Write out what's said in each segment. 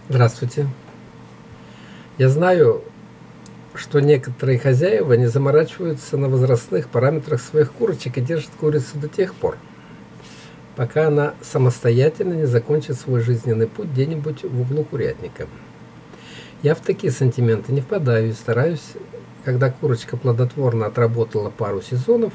Здравствуйте. Я знаю, что некоторые хозяева не заморачиваются на возрастных параметрах своих курочек и держат курицу до тех пор, пока она самостоятельно не закончит свой жизненный путь где-нибудь в углу курятника. Я в такие сантименты не впадаю и стараюсь, когда курочка плодотворно отработала пару сезонов,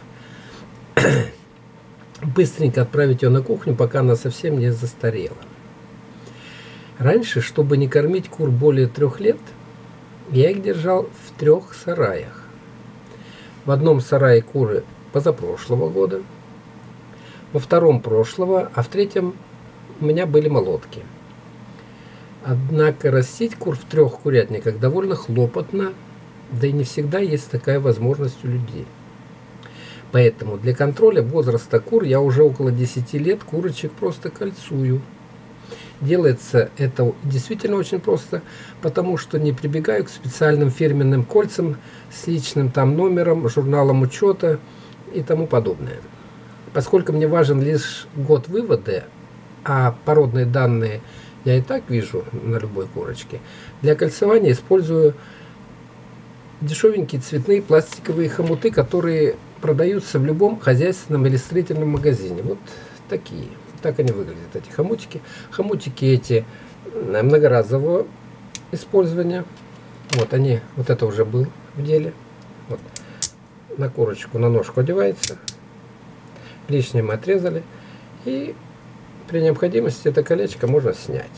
быстренько отправить ее на кухню, пока она совсем не застарела. Раньше, чтобы не кормить кур более 3 лет, я их держал в 3 сараях. В одном сарае куры позапрошлого года, во втором прошлого, а в третьем у меня были молотки. Однако растить кур в 3 курятниках довольно хлопотно, да и не всегда есть такая возможность у людей. Поэтому для контроля возраста кур я уже около 10 лет курочек просто кольцую. Делается это действительно очень просто, потому что не прибегаю к специальным фирменным кольцам с личным там номером, журналом учета и тому подобное. Поскольку мне важен лишь год вывода, а породные данные я и так вижу на любой курочке, для кольцевания использую дешевенькие цветные пластиковые хомуты, которые продаются в любом хозяйственном или строительном магазине. Вот такие. Так они выглядят, эти хомутики. Хомутики эти многоразового использования. Вот они, вот это уже был в деле. Вот. На курочку, на ножку одевается. Лишнее мы отрезали. И при необходимости это колечко можно снять.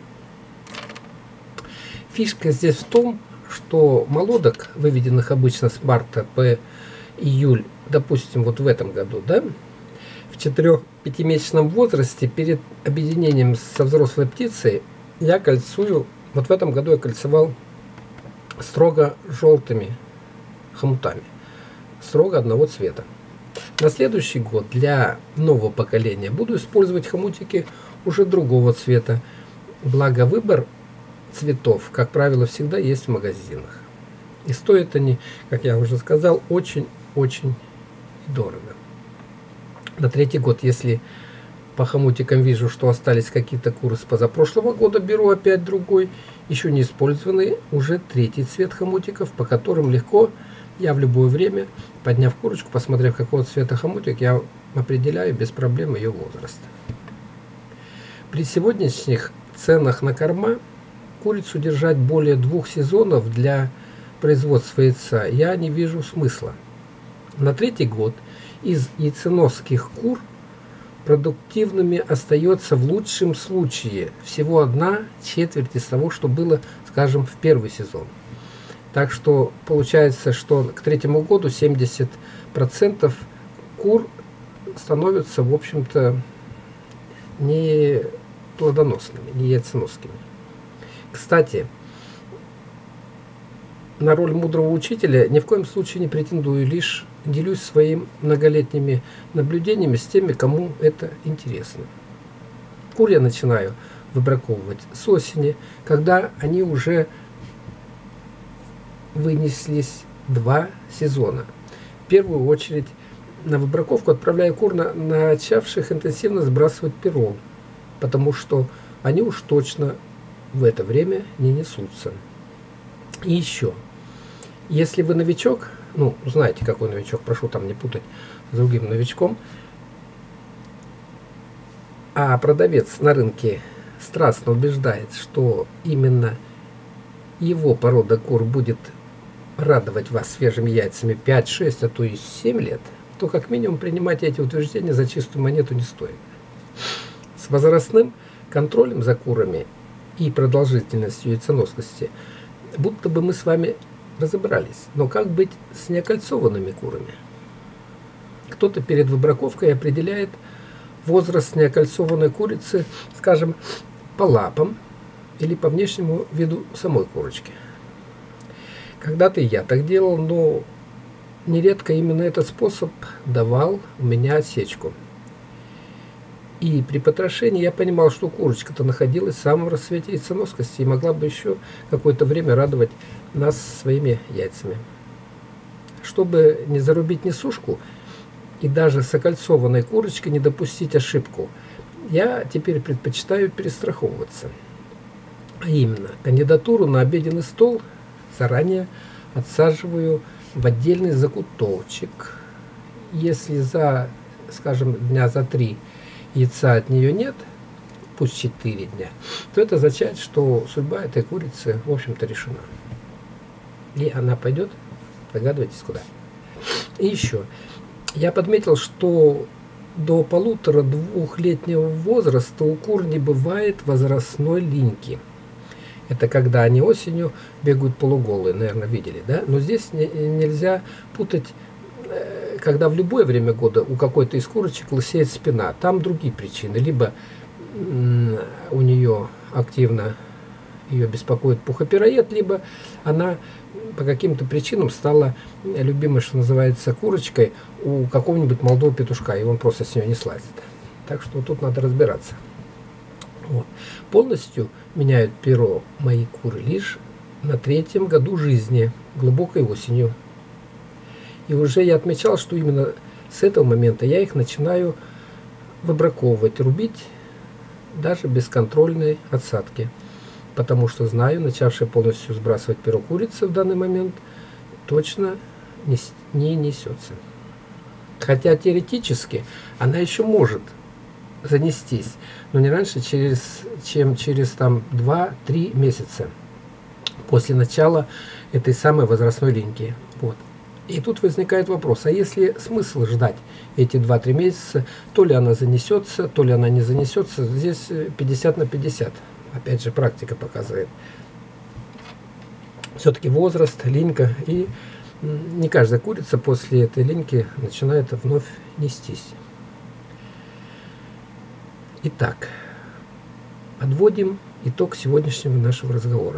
Фишка здесь в том, что молодок, выведенных обычно с марта по июль, допустим, вот в этом году, да, в 4-5-месячном возрасте перед объединением со взрослой птицей я кольцую, вот в этом году я кольцевал строго желтыми хомутами, строго одного цвета. На следующий год для нового поколения буду использовать хомутики уже другого цвета, благо выбор цветов, как правило, всегда есть в магазинах. И стоят они, как я уже сказал, очень-очень дорого. На 3-й год, если по хомутикам вижу, что остались какие-то куры с позапрошлого года, беру опять другой, еще не использованный, уже 3-й цвет хомутиков, по которым легко я в любое время, подняв курочку, посмотрев, какого цвета хомутик, я определяю без проблем ее возраст. При сегодняшних ценах на корма курицу держать более 2 сезонов для производства яйца я не вижу смысла. На 3-й год из яйценосских кур продуктивными остается в лучшем случае всего 1/4 из того, что было, скажем, в 1-й сезон. Так что получается, что к 3-му году 70% кур становятся, в общем-то, не плодоносными, не яйценоскими. Кстати, на роль мудрого учителя ни в коем случае не претендую, лишь делюсь своими многолетними наблюдениями с теми, кому это интересно. Кур я начинаю выбраковывать с осени, когда они уже вынеслись 2 сезона. В первую очередь на выбраковку отправляю кур, начавших интенсивно сбрасывать пирол, потому что они уж точно в это время не несутся. И еще, если вы новичок, ну, знаете, какой новичок, прошу там не путать с другим новичком, а продавец на рынке страстно убеждает, что именно его порода кур будет радовать вас свежими яйцами 5, 6, а то и 7 лет, то как минимум принимать эти утверждения за чистую монету не стоит. С возрастным контролем за курами и продолжительностью яйценоскости будто бы мы с вами разобрались. Но как быть с неокольцованными курами? Кто-то перед выбраковкой определяет возраст неокольцованной курицы, скажем, по лапам или по внешнему виду самой курочки. Когда-то я так делал, но нередко именно этот способ давал у меня отсечку. И при потрошении я понимал, что курочка-то находилась в самом рассвете яйценоскости и могла бы еще какое-то время радовать нас своими яйцами. Чтобы не зарубить несушку и даже с окольцованной курочкой не допустить ошибку, я теперь предпочитаю перестраховываться. А именно, кандидатуру на обеденный стол заранее отсаживаю в отдельный закутовчик. Если за, скажем, дня за 3 яйца от нее нет, пусть 4 дня, то это означает, что судьба этой курицы, в общем-то, решена. И она пойдет, догадываетесь, куда. И еще, я подметил, что до 1,5–2-летнего возраста у кур не бывает возрастной линьки. Это когда они осенью бегают полуголые, наверное, видели, да? Но здесь нельзя путать, когда в любое время года у какой-то из курочек лысеет спина. Там другие причины. Либо у нее активно ее беспокоит пухопероед, либо она по каким-то причинам стала любимой, что называется, курочкой у какого-нибудь молодого петушка, и он просто с нее не слазит. Так что тут надо разбираться. Вот. Полностью меняют перо мои куры лишь на 3-м году жизни, глубокой осенью. И уже я отмечал, что именно с этого момента я их начинаю выбраковывать, рубить даже без контрольной отсадки. Потому что знаю, начавшая полностью сбрасывать перо курица в данный момент точно не несется. Хотя теоретически она еще может занестись, но не раньше, чем через 2–3 месяца после начала этой самой возрастной линьки. Вот. И тут возникает вопрос, а если смысл ждать эти 2–3 месяца, то ли она занесется, то ли она не занесется, здесь 50/50. Опять же, практика показывает. Все-таки возраст, линька, и не каждая курица после этой линьки начинает вновь нестись. Итак, подводим итог сегодняшнего нашего разговора.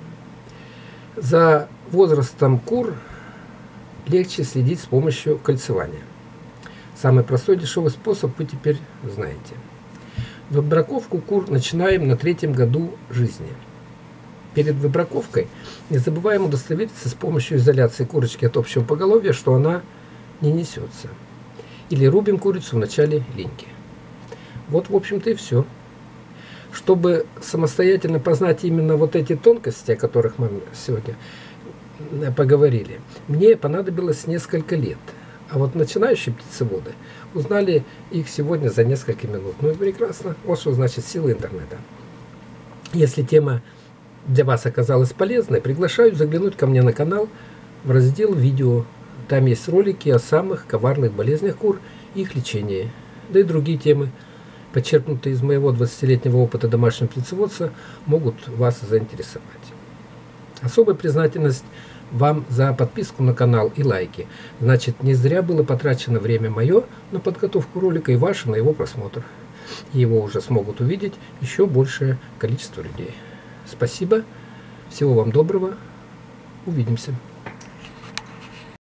За возрастом кур легче следить с помощью кольцевания. Самый простой дешевый способ вы теперь знаете. Выбраковку кур начинаем на 3-м году жизни. Перед выбраковкой не забываем удостовериться с помощью изоляции курочки от общего поголовья, что она не несется. Или рубим курицу в начале линьки. Вот, в общем-то, и все. Чтобы самостоятельно познать именно вот эти тонкости, о которых мы сегодня поговорили, мне понадобилось несколько лет. А вот начинающие птицеводы узнали их сегодня за несколько минут. Ну и прекрасно. Вот что значит сила интернета. Если тема для вас оказалась полезной, приглашаю заглянуть ко мне на канал в раздел «Видео». Там есть ролики о самых коварных болезнях кур и их лечении. Да и другие темы, подчеркнутые из моего 20-летнего опыта домашнего птицеводства, могут вас заинтересовать. Особая признательность вам за подписку на канал и лайки. Значит, не зря было потрачено время мое на подготовку ролика и ваше на его просмотр. Его уже смогут увидеть еще большее количество людей. Спасибо. Всего вам доброго. Увидимся.